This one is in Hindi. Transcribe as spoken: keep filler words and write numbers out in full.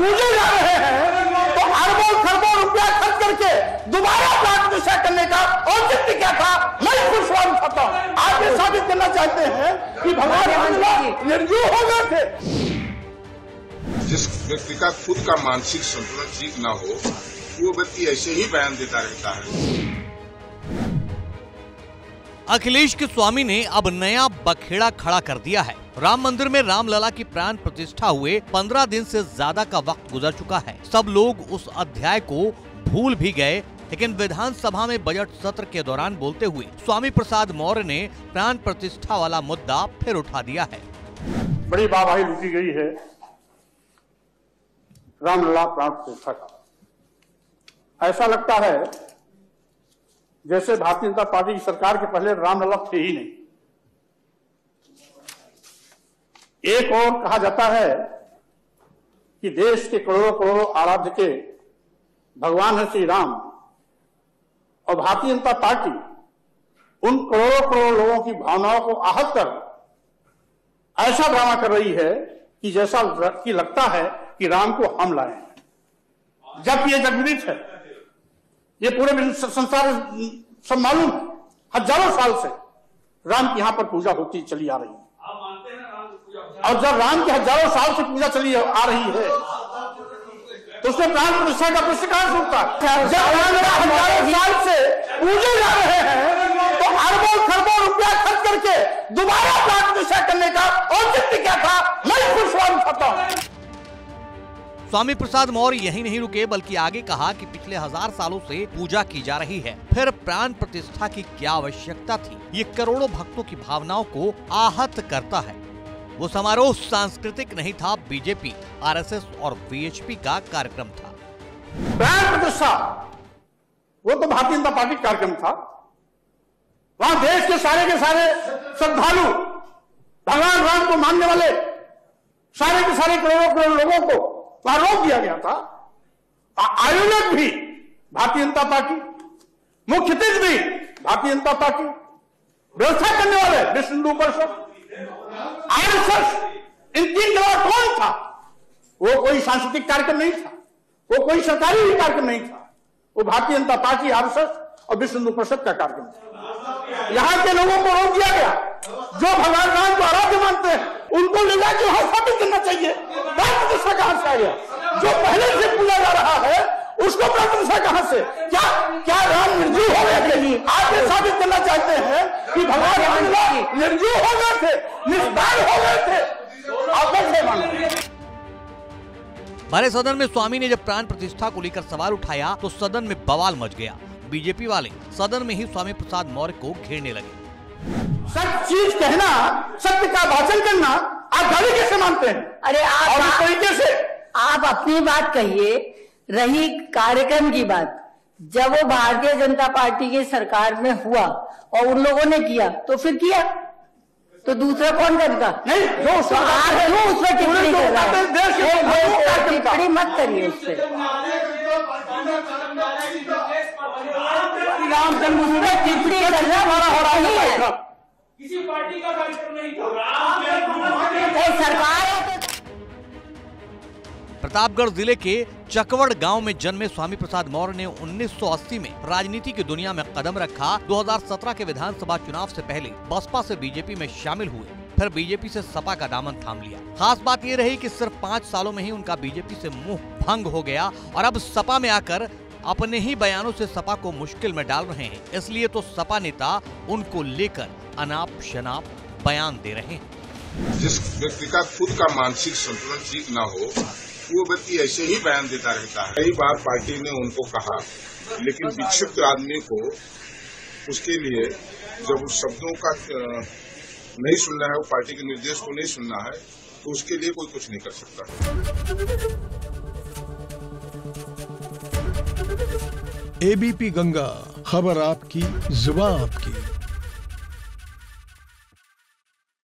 पूजे जा रहे हैं तो अरबों खरबों रुपया खर्च करके दोबारा प्राण प्रतिष्ठा करने का औचित्य क्या था? मैं खुद सवाल उठाता हूँ। आप ये साबित करना चाहते हैं कि भगवान राम निर्जीव हो गए थे। जिस व्यक्ति का खुद का मानसिक संतुलन ठीक ना हो वो व्यक्ति ऐसे ही बयान देता रहता है। अखिलेश के स्वामी ने अब नया बखेड़ा खड़ा कर दिया है। राम मंदिर में रामलला की प्राण प्रतिष्ठा हुए पंद्रह दिन से ज्यादा का वक्त गुजर चुका है। सब लोग उस अध्याय को भूल भी गए, लेकिन विधानसभा में बजट सत्र के दौरान बोलते हुए स्वामी प्रसाद मौर्य ने प्राण प्रतिष्ठा वाला मुद्दा फिर उठा दिया है। बड़ी वाहवाही लूटी गई है रामलला प्राण प्रतिष्ठा का। ऐसा लगता है जैसे भारतीय जनता पार्टी की सरकार के पहले रामलला थे ही नहीं। एक और कहा जाता है कि देश के करोड़ों करोड़ों आराध्य के भगवान है श्री राम, और भारतीय जनता पार्टी उन करोड़ों करोड़ लोगों की भावनाओं को आहत कर ऐसा ड्रामा कर रही है कि जैसा कि लगता है कि राम को हम लाए हैं, जबकि ये जगविदित है, ये पूरे संसार सब मालूम है। हजारों साल से राम की यहां पर पूजा होती चली आ रही है, और जब राम की हजारों साल से पूजा चली आ रही है तो उसमें प्राण प्रतिष्ठा का प्रश्न कहां से उठता है? जब राम हजारों साल से पूजे जा रहे हैं तो अरबों खरबों रुपया खर्च करके दोबारा प्राण प्रतिष्ठा करने का औचित्य क्या था? मैं खुद सवाल उठाता हूं। स्वामी प्रसाद मौर्य यही नहीं रुके, बल्कि आगे कहा कि पिछले हजार सालों से पूजा की जा रही है, फिर प्राण प्रतिष्ठा की क्या आवश्यकता थी? ये करोड़ों भक्तों की भावनाओं को आहत करता है। वो समारोह सांस्कृतिक नहीं था, बीजेपी, आरएसएस और वीएचपी का कार्यक्रम था। प्राण प्रतिष्ठा वो तो भारतीय जनता पार्टी का कार्यक्रम था। वहां देश के सारे के सारे श्रद्धालु, भगवान राम को मानने वाले सारे के सारे करोड़ों करोड़ लोगों को वहां रोक दिया गया था। आयोजक भी भारतीय जनता पार्टी, मुख्य अतिथि भी भारतीय जनता पार्टी, व्यवस्था करने वाले विश्व हिंदू परिषद, आरएसएस, इन तीन के अलावा कौन था? वो कोई सांस्कृतिक कार्यक्रम नहीं था, वो कोई सरकारी भी कार्यक्रम नहीं था, वो भारतीय जनता पार्टी, आरएसएस और विश्व हिंदू परिषद का कार्यक्रम था। यहां के लोगों को रोक दिया गया। जो भगवान राम को आराध्य मानते हैं उनको ले जाकर वहां स्थापित करना चाहिए। प्राण प्रतिष्ठा कहां से आ गया? जो पहले से पूजा जा रहा है उसको प्राण प्रतिष्ठा कहां से? क्या क्या राम निर्जीव हो गए थे? आप ये साबित करना चाहते हैं कि भगवान राम निर्जीव हो गए थे, निस्तार हो गए थे? आप कैसे मानते? भरे सदन में स्वामी ने जब प्राण प्रतिष्ठा को लेकर सवाल उठाया तो सदन में बवाल मच गया। बीजेपी वाले सदन में ही स्वामी प्रसाद मौर्य को घेरने लगे। सच चीज कहना, सत्य का वाचन करना आप गाली कैसे मानते हैं? अरे आप और इस तरीके से आप अपनी बात कहिए। रही कार्यक्रम की बात, जब वो भारतीय जनता पार्टी की सरकार में हुआ और उन लोगों ने किया तो फिर किया, तो दूसरा कौन करता? नहीं, जो तो आप क्यों उस पर टिप्पणी कर रहे हैं? टिप्पणी मत करिए उस पर। राम जन्मभूमि में टिप्पणी करना हो रही है, किसी पार्टी का कार्यक्रम नहीं था। सरकार। प्रतापगढ़ जिले के चकवड़ गांव में जन्मे स्वामी प्रसाद मौर्य ने उन्नीस सौ अस्सी में राजनीति की दुनिया में कदम रखा। दो हज़ार सत्रह के विधानसभा चुनाव से पहले बसपा से बीजेपी में शामिल हुए, फिर बीजेपी से सपा का दामन थाम लिया। खास बात ये रही कि सिर्फ पाँच सालों में ही उनका बीजेपी से मुंह भंग हो गया और अब सपा में आकर अपने ही बयानों से सपा को मुश्किल में डाल रहे हैं। इसलिए तो सपा नेता उनको लेकर अनाप शनाप बयान दे रहे हैं। जिस व्यक्ति का खुद का मानसिक संतुलन ठीक ना हो वो व्यक्ति ऐसे ही बयान देता रहता है। कई बार पार्टी ने उनको कहा, लेकिन विक्षिप्त आदमी को उसके लिए जब उस शब्दों का नहीं सुनना है, वो पार्टी के निर्देश को नहीं सुनना है, तो उसके लिए कोई कुछ नहीं कर सकता। एबीपी गंगा, खबर आपकी, जुबान आपकी।